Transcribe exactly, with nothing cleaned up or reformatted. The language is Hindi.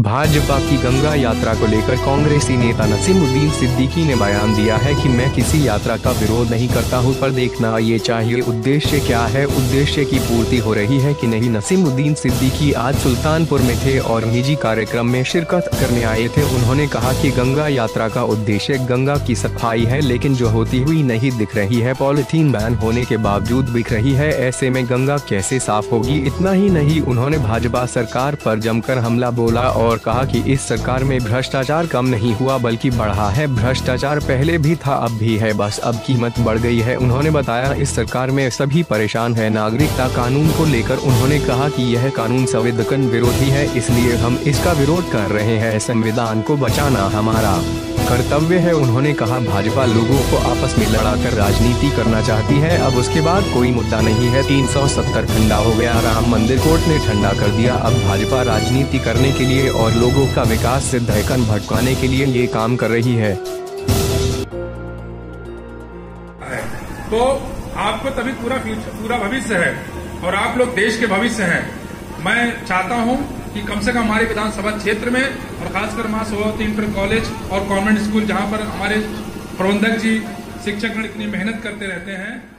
भाजपा की गंगा यात्रा को लेकर कांग्रेसी नेता नसीमुद्दीन सिद्दीकी ने बयान दिया है कि मैं किसी यात्रा का विरोध नहीं करता हूं, पर देखना ये चाहिए उद्देश्य क्या है, उद्देश्य की पूर्ति हो रही है कि नहीं। नसीमुद्दीन सिद्दीकी आज सुल्तानपुर में थे और निजी कार्यक्रम में शिरकत करने आए थे। उन्होंने कहा कि गंगा यात्रा का उद्देश्य गंगा की सफाई है, लेकिन जो होती हुई नहीं दिख रही है। पॉलिथीन बैन होने के बावजूद बिक रही है, ऐसे में गंगा कैसे साफ होगी। इतना ही नहीं, उन्होंने भाजपा सरकार पर जमकर हमला बोला और कहा कि इस सरकार में भ्रष्टाचार कम नहीं हुआ बल्कि बढ़ा है। भ्रष्टाचार पहले भी था, अब भी है, बस अब कीमत बढ़ गई है। उन्होंने बताया इस सरकार में सभी परेशान है। नागरिकता कानून को लेकर उन्होंने कहा कि यह कानून संविधान विरोधी है, इसलिए हम इसका विरोध कर रहे हैं। संविधान को बचाना हमारा कर्तव्य है। उन्होंने कहा भाजपा लोगों को आपस में लड़ाकर राजनीति करना चाहती है, अब उसके बाद कोई मुद्दा नहीं है। तीन सौ सत्तर ठंडा हो गया, राम मंदिर कोर्ट ने ठंडा कर दिया। अब भाजपा राजनीति करने के लिए और लोगों का विकास से ढक्कन भटकाने के लिए ये काम कर रही है। तो आपको तभी पूरा पूरा भविष्य है और आप लोग देश के भविष्य हैं। मैं चाहता हूं कि कम से कम हमारे विधानसभा क्षेत्र में और खासकर मां सोहावती इंटर कॉलेज और कॉन्वेंट स्कूल, जहां पर हमारे प्रबंधक जी शिक्षकगण इतनी मेहनत करते रहते हैं,